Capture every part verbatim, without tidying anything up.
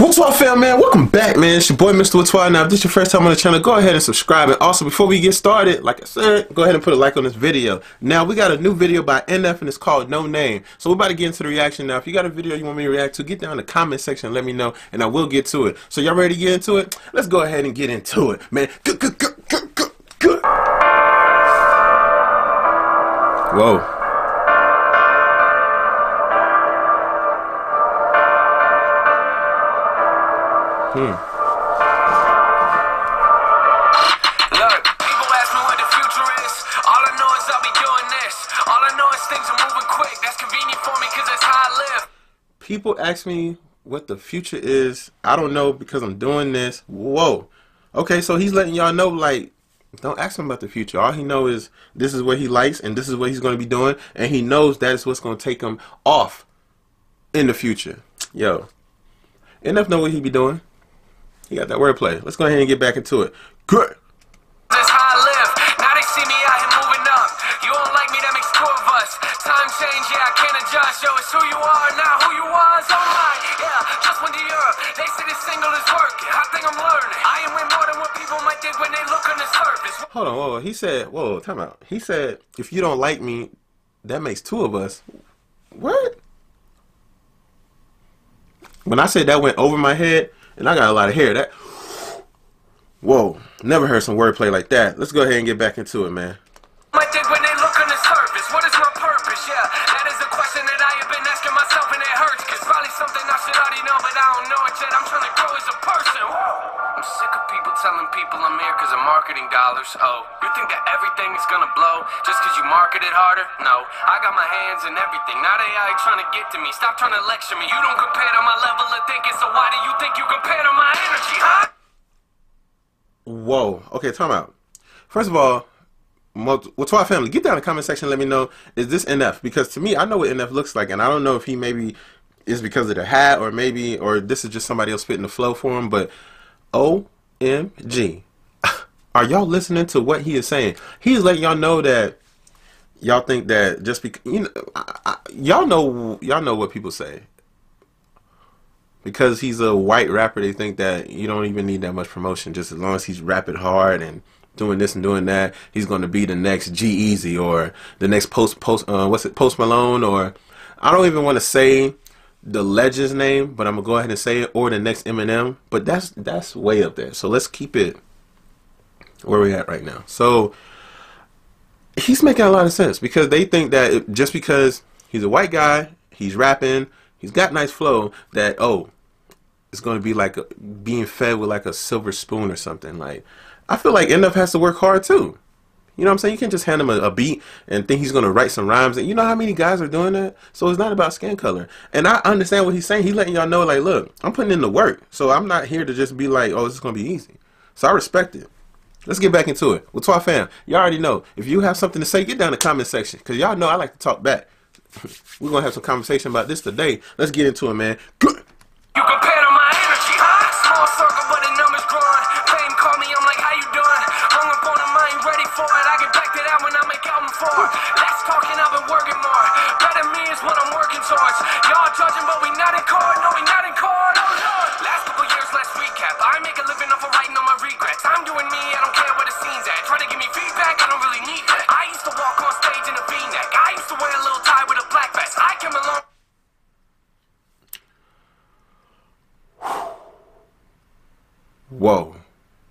What's up, fam, man? Welcome back, man. It's your boy, Mister Whatwhy. Now, if this is your first time on the channel, go ahead and subscribe. And also, before we get started, like I said, go ahead and put a like on this video. Now, we got a new video by N F, and it's called No Name. So, we're about to get into the reaction now. If you got a video you want me to react to, get down in the comment section and let me know, and I will get to it. So, y'all ready to get into it? Let's go ahead and get into it, man. Good, good, good, good, good, good. Whoa. Hmm. Look, people ask me what the future is. All I know is I'll be doing this. All I know is things are moving quick. That's convenient for me because that's how I live. People ask me what the future is. I don't know because I'm doing this. Whoa. Okay, so he's letting y'all know, like, don't ask him about the future. All he knows is this is what he likes and this is what he's going to be doing. And he knows that's what's going to take him off in the future. Yo. N F know what he be doing. He got that wordplay. Let's go ahead and get back into it. Good. That's how I live. Now they see me out here moving up. You don't like me, that makes two of us. Time change, yeah, I can't adjust. Yo, it's who you are, not who you was. Oh my, yeah, just went to Europe. They say this single is working. I think I'm learning. I am way more than what people might think when they look on the surface. Hold on, whoa, whoa. He said, whoa, time out. He said, if you don't like me, that makes two of us. What? When I said that went over my head, and I got a lot of hair. That, whoa, never heard some wordplay like that. Let's go ahead and get back into it, man. Might think when they look on the surface, what is my purpose? Yeah, that is a question that I have been asking myself, and it hurts, cause probably something I should already know, but I don't know it yet. I'm trying to grow as a person. Whoa. I'm sick of people telling people I'm here cause of marketing dollars. Oh, you think that everything is gonna blow just cause you market it harder? No, I got my hands in everything. Now they out trying to get to me. Stop trying to lecture me. You don't compare to my level of thinking, so why do you think you compare to my energy, huh? Whoa. Okay, time out. First of all, Whatwhy family, get down in the comment section and let me know, is this N F? Because to me, I know what N F looks like, and I don't know if he maybe is because of the hat, or maybe, or this is just somebody else spitting the flow for him, but O M G. Are y'all listening to what he is saying? He is letting y'all know that y'all think that just because, you know, y'all know, y'all know what people say. Because he's a white rapper, they think that you don't even need that much promotion. Just as long as he's rapping hard and doing this and doing that, he's going to be the next G-Eazy or the next Post Post. Uh, what's it? Post Malone, or I don't even want to say the legend's name, but I'm gonna go ahead and say it, or the next Eminem. But that's that's way up there. So let's keep it where we're at right now. So he's making a lot of sense because they think that it, just because he's a white guy, he's rapping, he's got nice flow, that oh, it's going to be like a, being fed with like a silver spoon or something. Like, I feel like N F has to work hard too. You know what I'm saying? You can't just hand him a, a beat and think he's going to write some rhymes. And you know how many guys are doing that? So it's not about skin color. And I understand what he's saying. He's letting y'all know, like, look, I'm putting in the work. So I'm not here to just be like, oh, this is going to be easy. So I respect it. Let's get back into it. Whatwhy fam, y'all already know. If you have something to say, get down in the comment section. Because y'all know I like to talk back. We're going to have some conversation about this today. Let's get into it, man. Good. You compare to my energy, huh? Small circle, but the numbers growing. Fame call me, I'm like, how you doing? Hung up on them, I ain't ready for it. I get back to that when I make album for it. Less talking, I've been working more. Better me is what I'm working towards. Y'all judging, but we not in court. No, we not in court. Oh, Lord. Last couple years, let's recap. I make a living off of writing on my regrets. I'm doing me, I don't care where the scene's at. Try to give me feedback, I don't really need that. I used to walk on stage in a V-neck. I used to wear a little tie with a black vest. I came along. Whoa.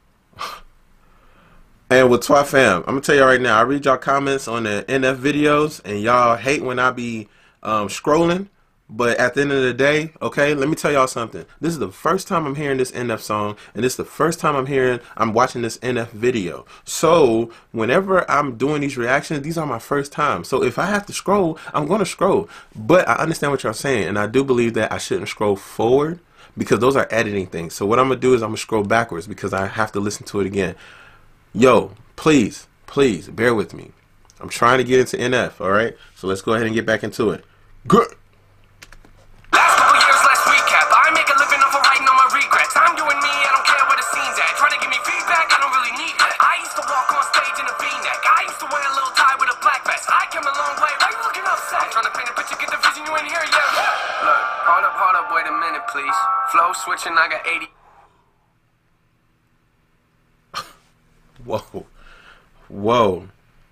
And Whatwhy fam, I'm gonna tell y'all right now, I read y'all comments on the N F videos and y'all hate when I be um, scrolling, but at the end of the day, okay, let me tell y'all something. This is the first time I'm hearing this N F song, and this is the first time I'm hearing, I'm watching this N F video. So whenever I'm doing these reactions, these are my first time. So if I have to scroll, I'm gonna scroll. But I understand what y'all saying, and I do believe that I shouldn't scroll forward, because those are editing things. So what I'm gonna do is I'm gonna scroll backwards because I have to listen to it again. Yo, please, please bear with me. I'm trying to get into N F, all right? So let's go ahead and get back into it. Good. Last couple years, let's recap. I make a living off of writing on my regrets. I'm doing me, I don't care where the scene's at. Try to give me feedback, I don't really need that. I used to walk on stage in a V-neck. I used to wear a little tie with a black vest. I came a long way. Why you looking upset? I'm trying to paint a picture, get the vision, you ain't here yet. Look, hold up, hold up, wait a minute, please. Flow switching, I got eighty. Whoa. Whoa.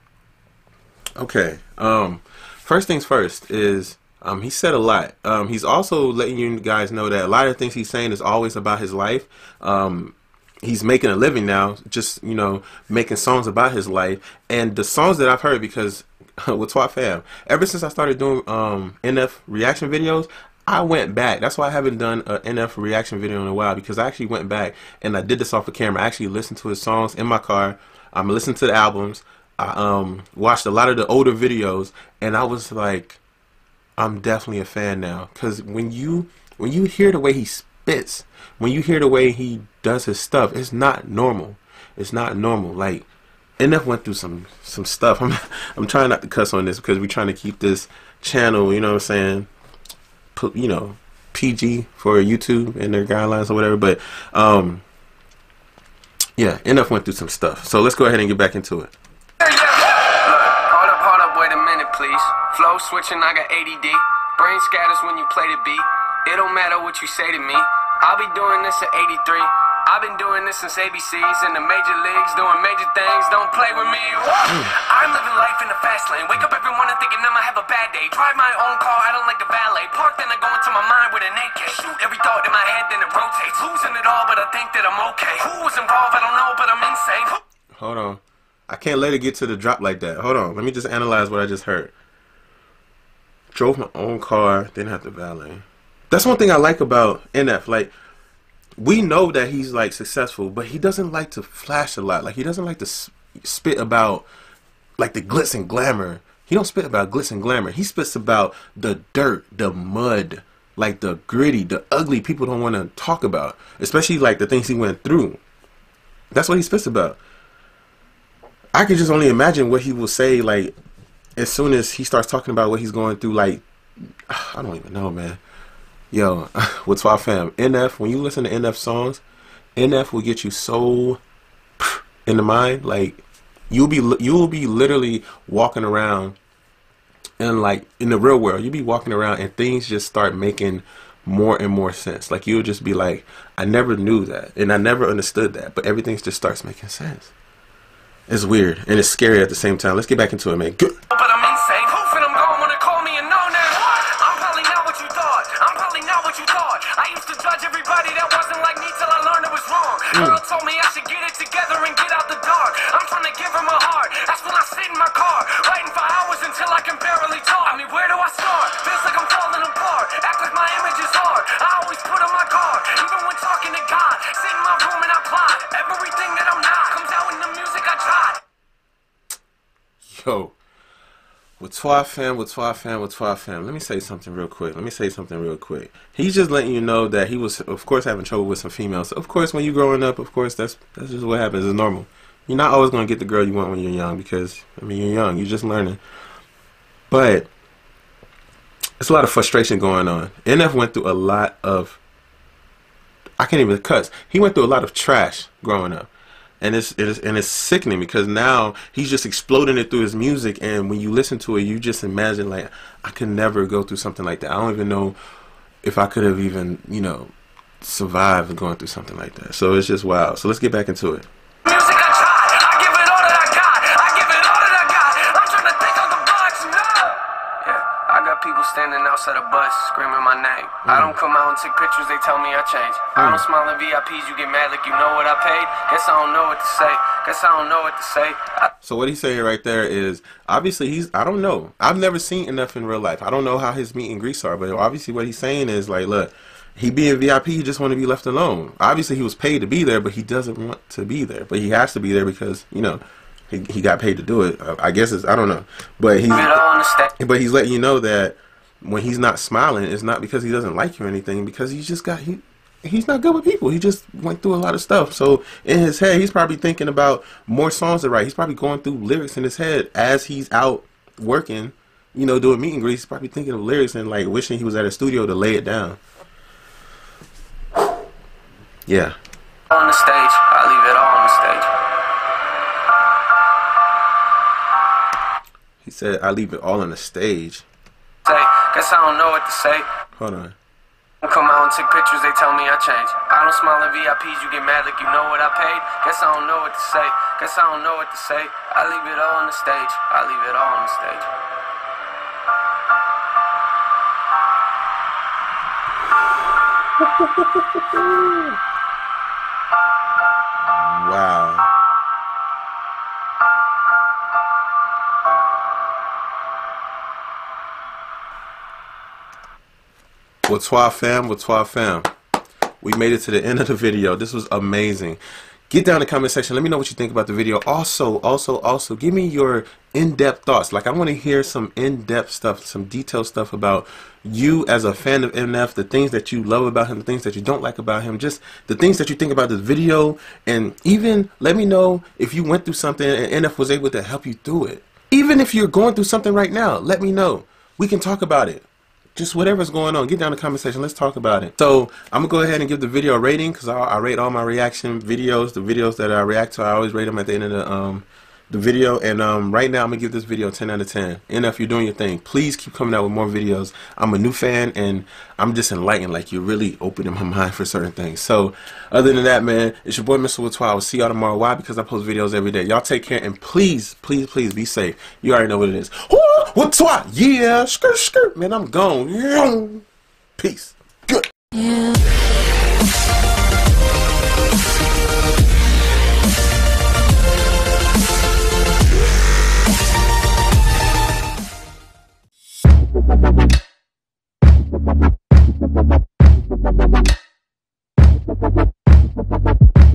Okay. Um, first things first is um, he said a lot. Um, he's also letting you guys know that a lot of things he's saying is always about his life. Um, he's making a living now, just, you know, making songs about his life. And the songs that I've heard, because with Twat Fam, ever since I started doing um, N F reaction videos, I went back. That's why I haven't done an N F reaction video in a while, because I actually went back and I did this off the camera. I actually listened to his songs in my car. I'm um, listening to the albums. I um, watched a lot of the older videos, and I was like, I'm definitely a fan now. Because when you when you hear the way he spits, when you hear the way he does his stuff, it's not normal. It's not normal. Like, N F went through some some stuff. I'm I'm trying not to cuss on this because we're trying to keep this channel, you know what I'm saying, put, you know, P G for YouTube and their guidelines or whatever. But um, yeah, N F went through some stuff. So let's go ahead and get back into it. Hold up, hold up, wait a minute, please. Flow switching, I got A D D. Brain scatters when you play the beat. It don't matter what you say to me. I'll be doing this at eighty-three. I've been doing this since A B Cs in the major leagues, doing major things. Don't play with me. Mm. I'm living life in the fast lane. Wake up every morning thinking I'ma have a bad day. Drive my own car, I don't like the valet. Park, then I go into my mind with an A K. Shoot every thought in my head, then it rotates. Losing it all, but I think that I'm okay. Who was involved? I don't know, but I'm insane. Hold on. I can't let it get to the drop like that. Hold on. Let me just analyze what I just heard. Drove my own car, didn't have to valet. That's one thing I like about N F. Like, we know that he's like successful, but he doesn't like to flash a lot. Like, he doesn't like to spit about like the glitz and glamour. He don't spit about glitz and glamour. He spits about the dirt, the mud, like the gritty, the ugly people don't want to talk about, especially like the things he went through. That's what he spits about. I could just only imagine what he will say, like, as soon as he starts talking about what he's going through. Like, I don't even know, man. Yo, with Twat Fam, N F, when you listen to N F songs, N F will get you so in the mind. Like, you'll be you'll be literally walking around, and like in the real world, you'll be walking around and things just start making more and more sense. Like, you'll just be like, I never knew that, and I never understood that, but everything just starts making sense. It's weird and it's scary at the same time. Let's get back into it, man. Good. But I'm insane. Hoof and I'm going when they call me a no-name. I'm probably not what you thought. I'm probably not what you thought. I used to judge everybody that wasn't like me till I learned it was wrong. Mm. Girl told me I should get it together and get out the dark. I'm trying to give her my heart. That's when I sit in my car, writing for hours until I can barely talk. I mean, where do I start? Feels like I'm falling apart. Act like my image is hard. I always put on my guard, even when talking to God. Sit in my room and I plot. Everything that I'm not comes out in the music I try. Yo, with Twat Fam, with Twat Fam, with Twat Fam, let me say something real quick. Let me say something real quick. He's just letting you know that he was, of course, having trouble with some females. Of course, when you're growing up, of course, that's that's just what happens. It's normal. You're not always going to get the girl you want when you're young because, I mean, you're young. You're just learning. But it's a lot of frustration going on. N F went through a lot of, I can't even cuss. He went through a lot of trash growing up. And it's, it's and it's sickening because now he's just exploding it through his music, and when you listen to it, you just imagine, like, I could never go through something like that. I don't even know if I could have even, you know, survived going through something like that. So it's just wild. So let's get back into it. Music I try, I give it all that I got. I give it all that I got. I'm trying to think of the bunch, no. Yeah, I got people standing outside a bus screaming my name. Mm. I don't come out and take pictures, they tell me I changed. Mm. I don't smile in V I Ps, you get mad like you know what I paid. Guess I don't know what to say. Guess I don't know what to say. I so what he's saying right there is, obviously he's, I don't know. I've never seen N F in real life. I don't know how his meet and greets are, but obviously what he's saying is, like, look, he being V I P, he just want to be left alone. Obviously he was paid to be there, but he doesn't want to be there. But he has to be there because, you know, he, he got paid to do it. I guess it's, I don't know. But he's, but he's letting you know that when he's not smiling, it's not because he doesn't like you or anything, because he's just got, he, he's not good with people. He just went through a lot of stuff. So in his head, he's probably thinking about more songs to write. He's probably going through lyrics in his head as he's out working, you know, doing meet and greets. He's probably thinking of lyrics and, like, wishing he was at a studio to lay it down. Yeah. On the stage, I leave it all on the stage. He said, I leave it all on the stage. Say, guess I don't know what to say. Hold on. Come out and take pictures, they tell me I changed. I don't smile at V I Ps, you get mad like you know what I paid. Guess I don't know what to say, guess I don't know what to say. I leave it all on the stage, I leave it all on the stage. Wow. What'swa fam, what'swa fam. We made it to the end of the video. This was amazing. Get down in the comment section. Let me know what you think about the video. Also, also, also, give me your in-depth thoughts. Like, I want to hear some in-depth stuff, some detailed stuff about you as a fan of M F, the things that you love about him, the things that you don't like about him, just the things that you think about this video. And even let me know if you went through something and M F was able to help you through it. Even if you're going through something right now, let me know. We can talk about it. Just whatever's going on, get down in the comment section. Let's talk about it. So I'm gonna go ahead and give the video a rating because I, I rate all my reaction videos. The videos that I react to, I always rate them at the end of the um the video. And um right now I'm gonna give this video a ten out of ten. And if you're doing your thing, please keep coming out with more videos. I'm a new fan and I'm just enlightened. Like, you're really opening my mind for certain things. So other than that, man, it's your boy Mister What'swa. I will see y'all tomorrow. Why? Because I post videos every day. Y'all take care and please, please, please be safe. You already know what it is. What'swa? Yeah, skirt, skirt. Man, I'm gone. Peace. Good. Yeah.